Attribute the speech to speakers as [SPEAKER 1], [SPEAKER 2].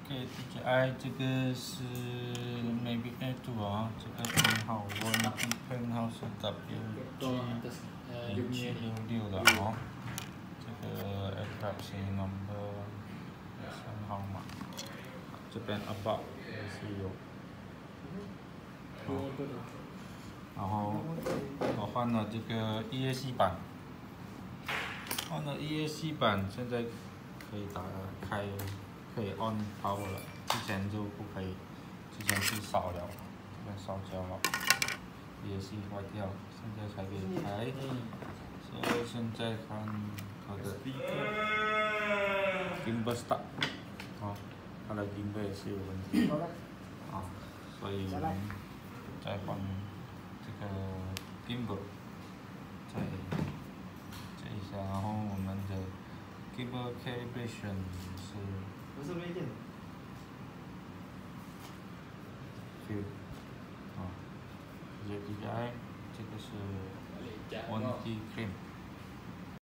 [SPEAKER 1] OK DJI 这个是 Mavic Air2 啊，这个编号是 WG1766的哦。这个 aircraft number 号码，这边 about 也是有。然后我换了这个 EAC 版，现在可以打开，可以 on power 了，之前就不可以，之前是烧了，这边烧焦了，EAC 坏掉，现在才可以开。所以现在看它的 gimbal start， 哦，它的 gimbal 也是有问题，啊，所以再换这个 gimbal， 再一下，然后我们的 gimbal calibration
[SPEAKER 2] 不是没电。
[SPEAKER 1] 啊，这个 DJI， 这个是 warranty claim。